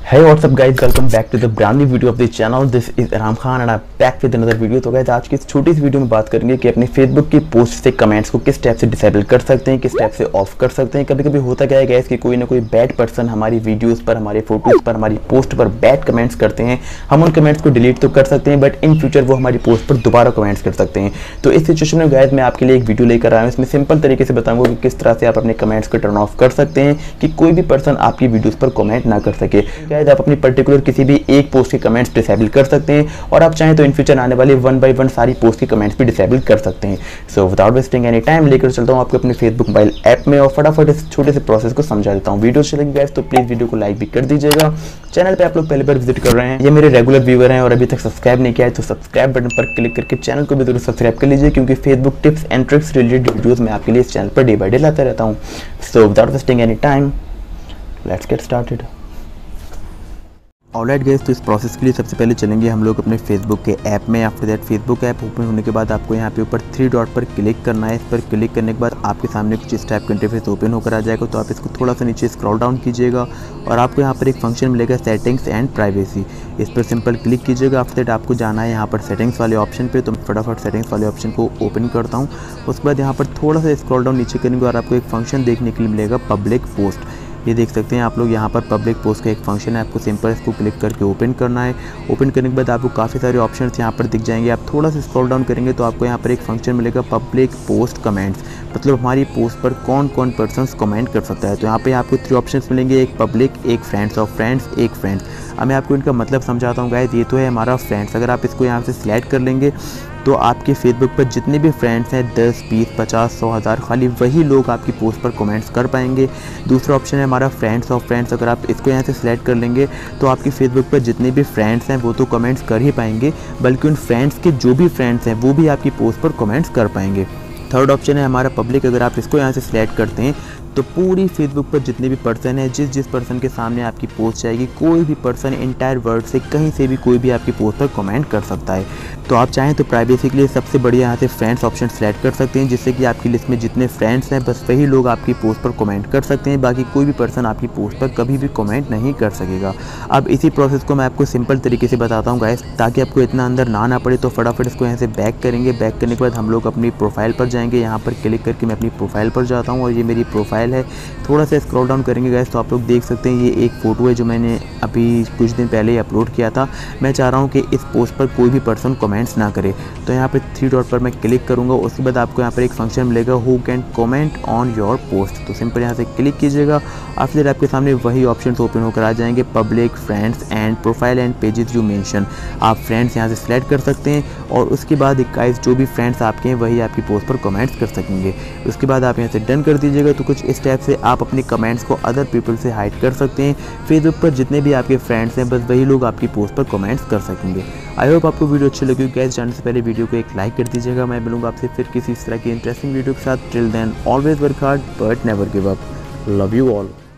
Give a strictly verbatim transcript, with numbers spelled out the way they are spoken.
Hey, what's up guys, welcome back to the brand new video of the channel. This is Aram Khan and I'm back with another video। तो guys, आज की इस छोटी सी video में बात करेंगे कि अपने फेसबुक की पोस्ट से कमेंट्स को किस टाइप से डिसेबल कर सकते हैं, किस टाइप से ऑफ कर सकते हैं। कभी कभी होता क्या है गाइस कि कोई ना कोई बैड पर्सन हमारी वीडियोस पर, हमारे फोटोज पर, हमारी पोस्ट पर बैड कमेंट्स करते हैं। हम उन कमेंट्स को डिलीट तो कर सकते हैं, बट इन फ्यूचर वो हमारी पोस्ट पर दोबारा कमेंट्स कर सकते हैं। तो इस सिचुएशन में गाइस मैं आपके लिए एक वीडियो लेकर आया हूँ। इसमें सिंपल तरीके से बताऊंगा कि किस तरह से आप अपने कमेंट्स को टर्न ऑफ कर सकते हैं कि कोई भी पर्सन आपकी वीडियोस पर कमेंट ना कर सके। गाइस आप अपनी पर्टिकुलर किसी भी एक पोस्ट के कमेंट्स डिसेबल कर सकते हैं और आप चाहें तो इन फ्यूचर आने वाले वन बाय वन सारी पोस्ट के कमेंट्स भी डिसेबल कर सकते हैं। So without wasting any time लेकर चलता हूं आपको अपने फेसबुक मोबाइल ऐप में और फटाफट इस छोटे से प्रोसेस को समझा देता हूं। वीडियो अच्छी लगी गाइस तो प्लीज वीडियो को लाइक भी कर दीजिएगा। चैनल पे आप लोग पहली बार विजिट कर रहे हैं, ये मेरे रेगुलर व्यूअर हैं और अभी तक सब्सक्राइब नहीं किया है तो सब्सक्राइब बटन पर क्लिक करके चैनल को भी जरूर सब्सक्राइब कर लीजिए, क्योंकि Facebook tips and tricks related videos मैं आपके लिए इस channel per day by day लाता रहता हूँ। So without wasting any time let's get started. Alright guys, तो इस प्रोसेस के लिए सबसे पहले चलेंगे हम लोग अपने फेसबुक के ऐप में। After that Facebook app open होने के बाद आपको यहाँ पे ऊपर थ्री डॉट पर क्लिक करना है। इस पर क्लिक करने के बाद आपके सामने कुछ इस टाइप का इंटरफेस ओपन होकर आ जाएगा। तो आप इसको थोड़ा सा नीचे स्क्रॉल डाउन कीजिएगा और आपको यहाँ पर एक फंक्शन मिलेगा सेटिंग्स एंड प्राइवेसी। इस पर सिंपल क्लिक कीजिएगा। आफ्टर दैट आपको जाना है यहाँ पर सेटिंग्स वाले ऑप्शन पर। तो मैं फटाफट सेटिंग्स वाले ऑप्शन को ओपन करता हूँ। उसके बाद यहाँ पर थोड़ा सा स्क्रॉल डाउन नीचे करेंगे और आपको एक फंक्शन देखने के लिए मिलेगा पब्लिक पोस्ट। ये देख सकते हैं आप लोग, यहाँ पर पब्लिक पोस्ट का एक फंक्शन है। आपको सिंपल इसको क्लिक करके ओपन करना है। ओपन करने के बाद आपको काफ़ी सारे ऑप्शंस यहाँ पर दिख जाएंगे। आप थोड़ा सा स्क्रॉल डाउन करेंगे तो आपको यहाँ पर एक फंक्शन मिलेगा पब्लिक पोस्ट कमेंट्स, मतलब हमारी पोस्ट पर कौन कौन पर्सन्स कमेंट कर सकता है। तो यहाँ पे आपको थ्री ऑप्शंस मिलेंगे, एक पब्लिक, एक फ्रेंड्स ऑफ फ्रेंड्स, एक फ्रेंड्स। अब मैं आपको इनका मतलब समझाता हूँ गाइस। ये तो है हमारा फ्रेंड्स। अगर आप इसको यहाँ से सिलेक्ट कर लेंगे तो आपके फेसबुक पर जितने भी फ्रेंड्स हैं दस, बीस, पचास, सौ, हज़ार, खाली वही लोग आपकी पोस्ट पर कमेंट्स कर पाएंगे। दूसरा ऑप्शन है हमारा फ्रेंड्स ऑफ फ्रेंड्स। अगर आप इसको यहाँ से सिलेक्ट कर लेंगे तो आपके फेसबुक पर जितने भी फ्रेंड्स हैं वो तो कमेंट्स कर ही पाएंगे, बल्कि उन फ्रेंड्स के जो भी फ्रेंड्स हैं वो भी आपकी पोस्ट पर कमेंट्स कर पाएंगे। थर्ड ऑप्शन है हमारा पब्लिक। अगर आप इसको यहाँ से सिलेक्ट करते हैं तो पूरी फेसबुक पर जितने भी पर्सन हैं, जिस जिस पर्सन के सामने आपकी पोस्ट जाएगी, कोई भी पर्सन इंटायर वर्ल्ड से कहीं से भी कोई भी आपकी पोस्ट पर कमेंट कर सकता है। तो आप चाहें तो प्राइवेसी के लिए सबसे बढ़िया यहाँ से फ्रेंड्स ऑप्शन सेलेक्ट कर सकते हैं, जिससे कि आपकी लिस्ट में जितने फ्रेंड्स हैं बस वही लोग आपकी पोस्ट पर कमेंट कर सकते हैं, बाकी कोई भी पर्सन आपकी पोस्ट पर कभी भी कमेंट नहीं कर सकेगा। अब इसी प्रोसेस को मैं आपको सिंपल तरीके से बताता हूँ गाइस, ताकि आपको इतना अंदर ना आना पड़े। तो फटाफट इसको यहाँ से बैक करेंगे। बैक करने के बाद हम लोग अपनी प्रोफाइल पर जाएंगे। यहाँ पर क्लिक करके मैं अपनी प्रोफाइल पर जाता हूँ और ये मेरी प्रोफाइल है। थोड़ा सा स्क्रॉल डाउन करेंगे गाइस तो आप लोग देख सकते हैं ये एक फ़ोटो है जो मैंने अभी कुछ दिन पहले ही अपलोड किया था। मैं चाह रहा हूँ कि इस पोस्ट पर कोई भी पर्सन कमेंट्स ना करे। तो यहाँ पे थ्री डॉट पर मैं क्लिक करूँगा। उसके बाद आपको यहाँ पर एक फंक्शन मिलेगा who can comment on your post. तो सिंपल यहाँ से क्लिक कीजिएगा। आफ्टर आपके सामने वही ऑप्शन ओपन होकर आ जाएंगे, public, friends and profile and pages you mention. आप फ्रेंड्स यहाँ से सिलेक्ट कर सकते हैं और उसके बाद गाइस जो भी फ्रेंड्स आपके हैं वही आपकी पोस्ट पर कमेंट्स कर सकेंगे। उसके बाद आप यहाँ से डन कर दीजिएगा। तो कुछ इस टाइप से आप अपने कमेंट्स को अदर पीपल से हाइड कर सकते हैं। फेसबुक पर जितने भी आपके फ्रेंड्स हैं बस वही लोग आपकी पोस्ट पर कमेंट्स कर सकेंगे। आई होप आपको वीडियो अच्छी लगी। गाइस जाने से पहले वीडियो को एक लाइक कर दीजिएगा। मैं मिलूंगा आपसे फिर किसी इस तरह की इंटरेस्टिंग वीडियो के साथ। Till then always work hard but never give up. Love you all.